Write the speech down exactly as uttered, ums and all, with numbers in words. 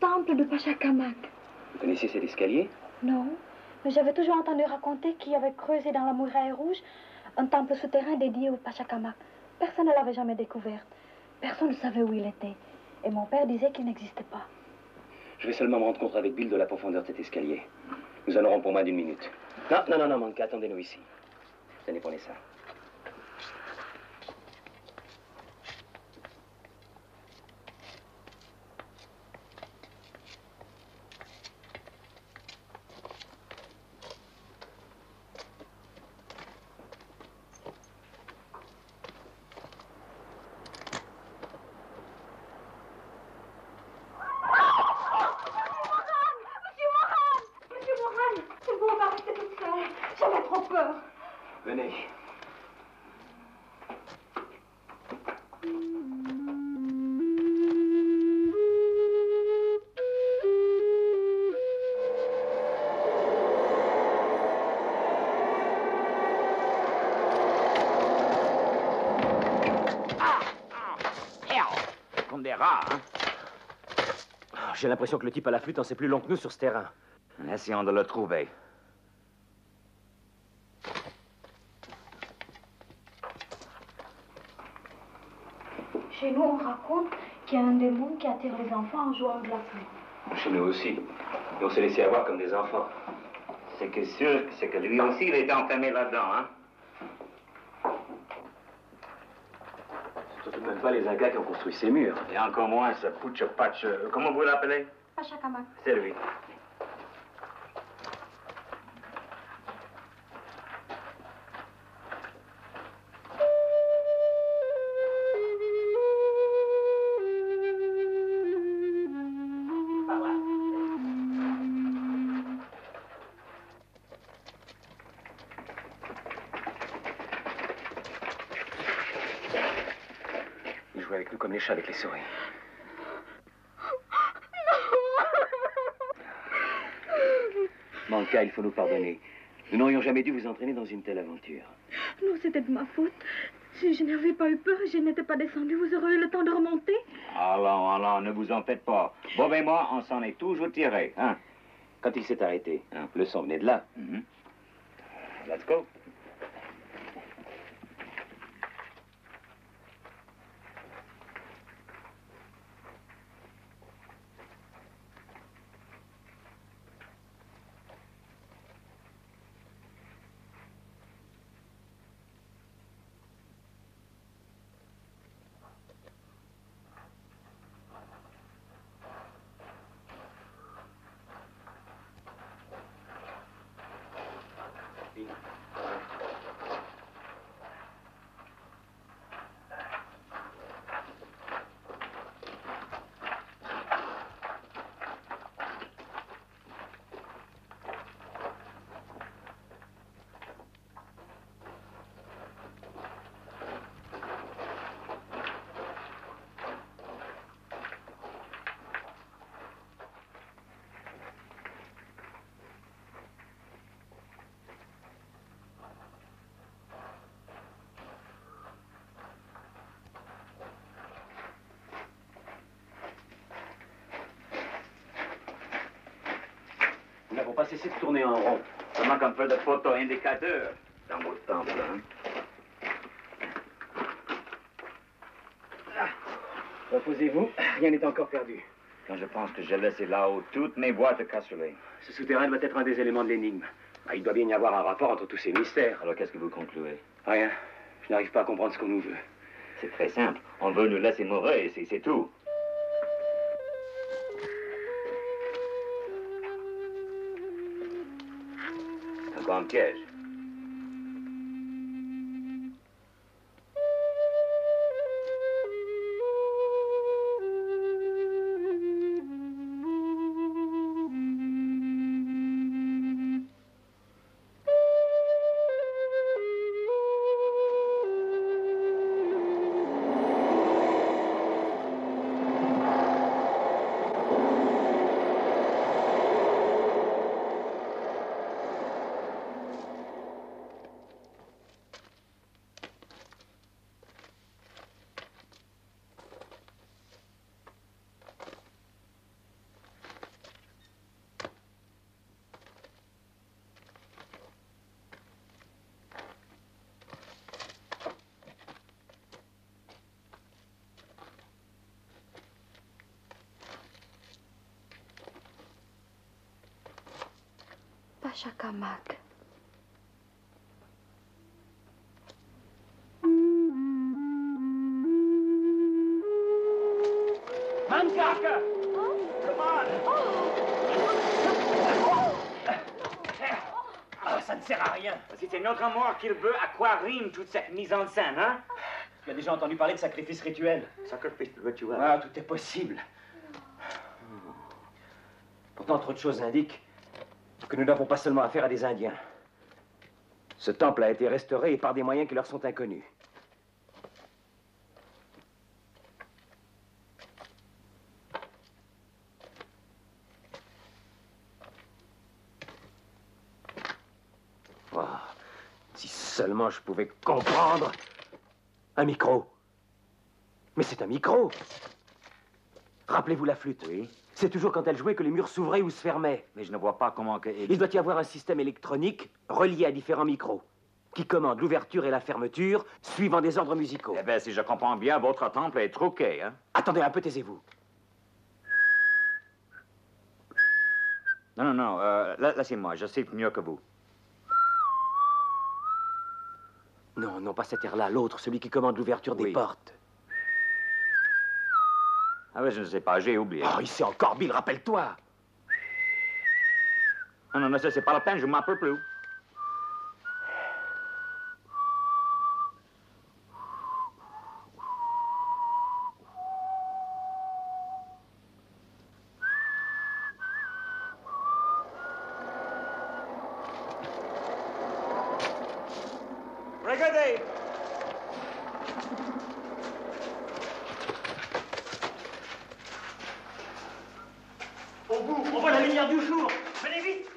temple de Pachacamac. Vous connaissez cet escalier? Non, mais j'avais toujours entendu raconter qu'il y avait creusé dans la muraille rouge un temple souterrain dédié au Pachacamac. Personne ne l'avait jamais découvert. Personne ne savait où il était. Et mon père disait qu'il n'existait pas. Je vais seulement me rendre compte avec Bill de la profondeur de cet escalier. Nous en aurons pour moins d'une minute. Non, non, non, non, Manka, attendez-nous ici. Tenez, prenez ça. Venez. Ah, ah, comme des rats, hein? J'ai l'impression que le type à la flûte en sait plus long que nous sur ce terrain. Essayons de le trouver. Chez nous, on raconte qu'il y a un démon qui attire les enfants en jouant de la flûte. Chez nous aussi. Et on s'est laissé avoir comme des enfants. C'est que sûr, c'est que lui aussi, il était enfermé là-dedans, hein? Ce sont tout de même pas les Incas qui ont construit ces murs. Et encore moins ce Pucho-Patch. Comment vous l'appelez? Pachacamac. C'est lui. Ils jouaient avec nous comme les chats avec les souris. Manka, il faut nous pardonner. Nous n'aurions jamais dû vous entraîner dans une telle aventure. Non, c'était de ma faute. Si je n'avais pas eu peur, je n'étais pas descendu, vous auriez eu le temps de remonter. Allons, allons, ne vous en faites pas. Bob et moi, on s'en est toujours tirés, hein? Quand il s'est arrêté, hein, le son venait de là. Mm-hmm. Let's go. Nous n'avons pas cessé de tourner en rond. Ça manque un peu de photo-indicateur dans votre temple, hein? Ah. Reposez-vous, rien n'est encore perdu. Quand je pense que j'ai laissé là-haut toutes mes boîtes de cassoulet. Ce souterrain doit être un des éléments de l'énigme. Ah, il doit bien y avoir un rapport entre tous ces mystères. Alors qu'est-ce que vous concluez? Rien. Je n'arrive pas à comprendre ce qu'on nous veut. C'est très simple. On veut nous laisser mourir, c'est tout. Encore un piège. Pachacamac. Manka! Come on! Ah, ça ne sert à rien. Si c'est notre mort qu'il veut, à quoi rime toute cette mise en scène, hein? Tu as déjà entendu parler de sacrifice rituel? Sacrifice rituel. Ah, tout est possible. Pourtant, trop de choses indiquent que nous n'avons pas seulement affaire à des Indiens. Ce temple a été restauré et par des moyens qui leur sont inconnus. Oh, si seulement je pouvais comprendre. Un micro. Mais c'est un micro. Rappelez-vous la flûte. Oui. C'est toujours quand elle jouait que les murs s'ouvraient ou se fermaient. Mais je ne vois pas comment que... Il doit y avoir un système électronique relié à différents micros qui commande l'ouverture et la fermeture suivant des ordres musicaux. Eh bien, si je comprends bien, votre temple est truqué, hein? Attendez un peu, taisez-vous. Non, non, non, euh, là, laissez-moi, je sais mieux que vous. Non, non, pas cet air-là, l'autre, celui qui commande l'ouverture des Oui. portes. Ah oui, je ne sais pas, j'ai oublié. Oh, ici encore, Bill, rappelle-toi. Non, non, non, ça, c'est pas la peine, je ne m'appelle plus. Regardez! Au bout, on voit la lumière du jour. Venez vite.